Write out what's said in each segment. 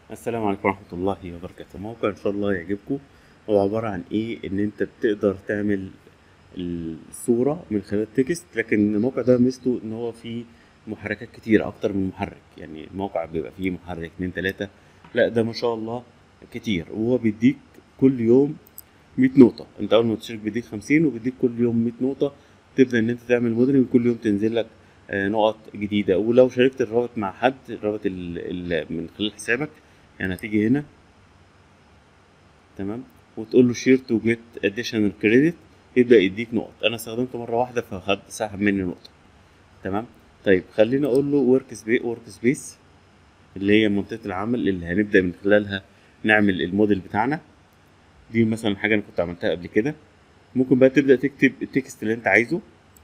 السلام عليكم ورحمة الله وبركاته. موقع إن شاء الله يعجبكم. هو عبارة عن إيه؟ إن أنت بتقدر تعمل الصورة من خلال التكست، لكن الموقع ده ميزته إن هو فيه محركات كتير أكتر من محرك. يعني الموقع بيبقى فيه محرك اتنين تلاتة، لا ده ما شاء الله كتير. وهو بيديك كل يوم 100 نقطة. أنت أول ما تشترك بيديك 50، وبيديك كل يوم 100 نقطة. تبدأ إن أنت تعمل موديلنج كل يوم تنزل لك نقط جديدة. ولو شاركت الرابط مع حد، الرابط من خلال حسابك، يعني هتيجي هنا تمام وتقول له شير تو جيت اديشنال كريدت، يبدا يديك نقط. انا استخدمته مره واحده فخد سحب مني نقطه. تمام. طيب خليني اقول له ورك سبيس، اللي هي منطقه العمل اللي هنبدا من خلالها نعمل الموديل بتاعنا. دي مثلا حاجه انا كنت عملتها قبل كده. ممكن بقى تبدا تكتب التكست اللي انت عايزه.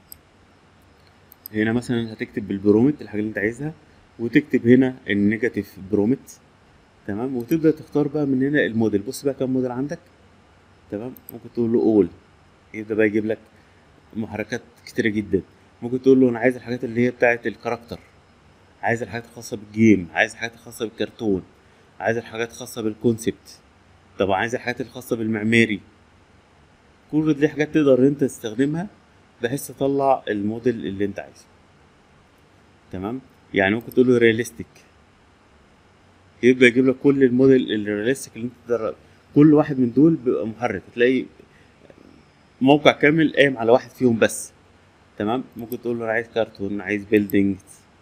هنا مثلا هتكتب بالبرومت الحاجه اللي انت عايزها، وتكتب هنا النيجاتيف برومت. تمام. وتبدا تختار بقى من هنا الموديل. بص بقى كم موديل عندك. تمام. ممكن تقول له اول، يبدا بقى يجيب لك محركات كتيرة جدا. ممكن تقول له انا عايز الحاجات اللي هي بتاعة الكاركتر، عايز الحاجات الخاصة بالجيم، عايز الحاجات الخاصة بالكرتون، عايز الحاجات الخاصة بالكونسبت، طب عايز الحاجات الخاصة بالمعماري. كل دي حاجات تقدر انت تستخدمها بحيث تطلع الموديل اللي انت عايزه. تمام. يعني ممكن تقول له رياليستيك، يبدأ يجيب لك كل الموديل الرياليستيك اللي انت تقدر. كل واحد من دول بيبقى محرك، تلاقي موقع كامل قايم على واحد فيهم بس. تمام. ممكن تقول له انا عايز كرتون، عايز بيلدينج،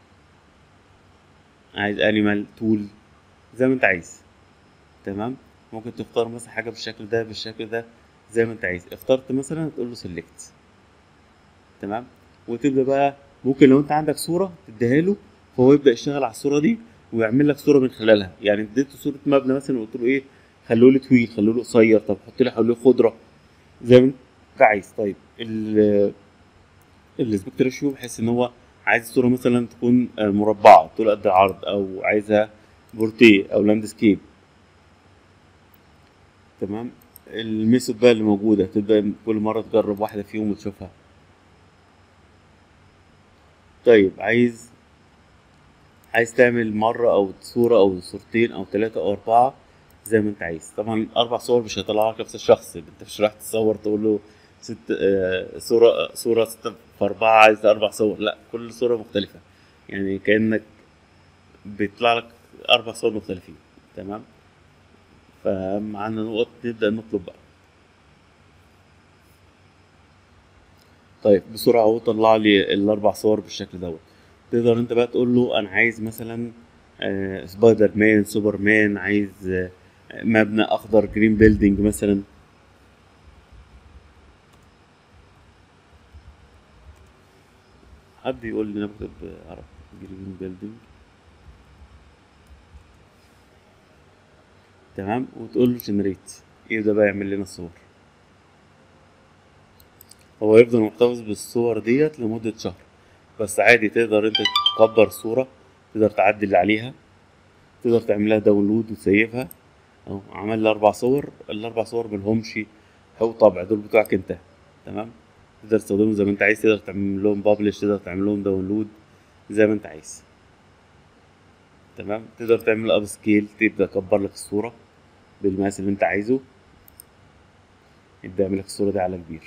عايز انيمال تول، زي ما انت عايز. تمام. ممكن تختار مثلا حاجه بالشكل ده بالشكل ده، زي ما انت عايز. اخترت مثلا تقول له سيلكت. تمام. وتبدا بقى، ممكن لو انت عندك صوره تديها له، فهو يبدا يشتغل على الصوره دي ويعمل لك صوره من خلالها. يعني اديته صوره مبنى مثلا وقلت له ايه، خلوه لي طويل، خلوه لي قصير، طب حط لي حواليه خضره، زي ما انت عايز. طيب الاسبكت ريشيو، بحيث ان هو عايز الصوره مثلا تكون مربعه طول قد العرض، او عايزها بورتيه او لاندسكيب. تمام. الميثود بقى اللي موجودة تبدأ كل مرة تجرب واحدة فيهم وتشوفها. طيب عايز تعمل مرة أو صورة أو صورتين أو تلاتة أو أربعة، زي ما أنت عايز. طبعا 4 صور مش هيطلع لك نفس الشخص. أنت مش رايح تصور تقول له صورة 6 في 4، عايز 4 صور. لا، كل صورة مختلفة. يعني كأنك بيطلع لك 4 صور مختلفين. تمام. فمعانا نقط نبدأ نطلب بقى. طيب بسرعة اهو طلع لي ال4 صور بالشكل دوت. تقدر انت بقى تقول له انا عايز مثلا سبايدر مان، سوبر مان، عايز مبنى اخضر، جرين بيلدينج مثلا. حد يقول لي انا بكتب عربي جرين بيلدينج. تمام. وتقول له جنريت، يبدأ بقى يعمل لنا الصور. هو يفضل محتفظ بالصور ديت لمدة شهر. بس عادي تقدر انت تكبر الصورة، تقدر تعدل عليها، تقدر تعملها داونلود وتسيفها. اهو عمل لي 4 صور. ال4 صور ملهمش حقوق طبع، دول بتوعك انت. تمام. تقدر تستخدمهم زي ما انت عايز، تقدر تعمل لهم بابلش، تقدر تعمل لهم داونلود زي ما انت عايز. تمام. تقدر تعمل اب سكيل، تبدا تكبر لك الصوره بالمقاس اللي انت عايزه، يبدا يعمل لك الصوره دي على كبير.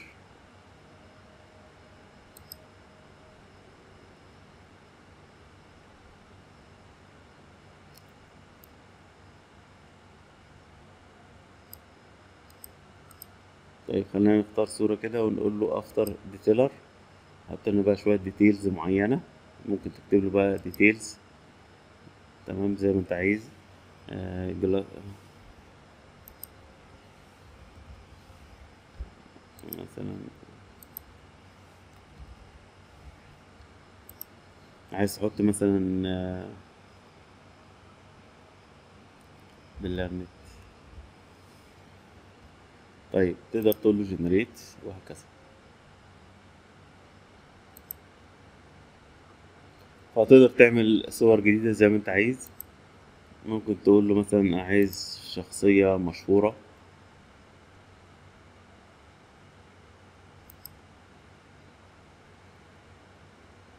طيب خلينا نختار صوره كده ونقول له افتر ديتيلر، حط لنا بقى شويه ديتيلز معينه. ممكن تكتب له بقى ديتيلز. تمام زي ما انت عايز. آه مثلا عايز تحط مثلا بالله. طيب تقدر تقول له جنريت وهكذا. فهتقدر تعمل صور جديدة زي ما انت عايز. ممكن تقول له مثلا عايز شخصية مشهورة.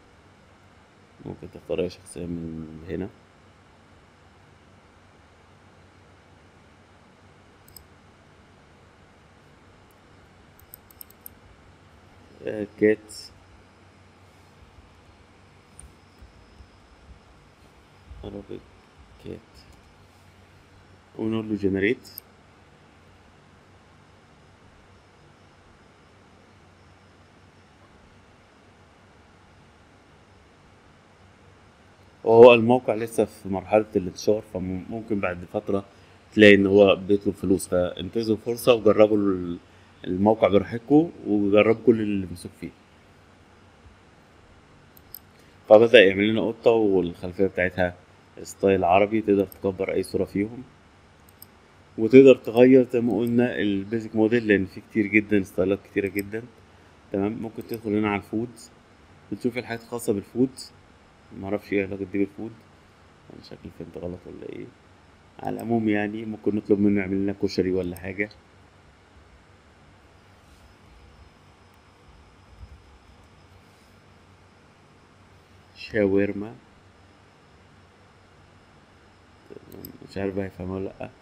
ممكن تختار اي شخصية من هنا. كات عربي كات، ونقول له جنريت. وهو الموقع لسه في مرحلة الانتشار، فممكن بعد فترة تلاقي ان هو بيطلب فلوس، فانتهزوا الفرصة وجربوا الموقع براحتكم، وجربوا كل اللي مسك فيه. فبدأ يعمل لنا قطة، والخلفية بتاعتها ستايل عربي، تقدر تكبر أي صورة فيهم، وتقدر تغير زي ما قلنا البيزك موديل، لأن في كتير جدا ستايلات كتيرة جدا. تمام. ممكن تدخل هنا على الفود وتشوف الحاجات الخاصة بالفود. معرفش ايه علاقة دي بالفود، أنا شكلي فهمت غلط ولا ايه. على العموم يعني ممكن نطلب منه يعمل لنا كشري ولا حاجة. شاورما. مش عارف بقى هيفهمها ولا لأ،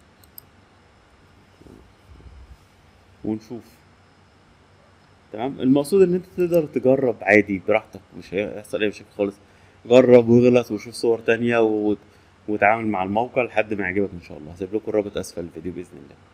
ونشوف. تمام. المقصود ان انت تقدر تجرب عادي براحتك، مش هيحصل اي مشاكل خالص. جرب واغلط وشوف صور تانية وتعامل مع الموقع لحد ما يعجبك ان شاء الله. هسيب لكم الرابط اسفل الفيديو باذن الله.